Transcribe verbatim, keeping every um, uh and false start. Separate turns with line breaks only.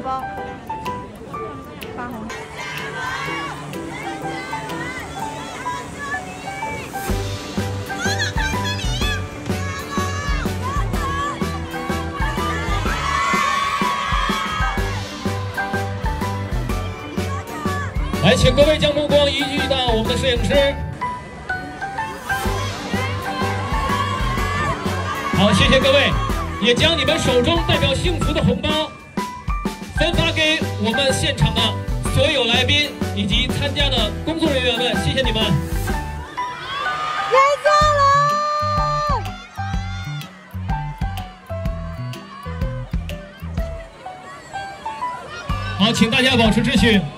包，发红。
来，请各位将目光移聚到我们的摄影师。好，谢谢各位，也将你们手中代表幸福的红包分发给我们现场的所有来宾以及参加的工作人员们，谢谢你们。
来坐了。
好，请大家保持秩序。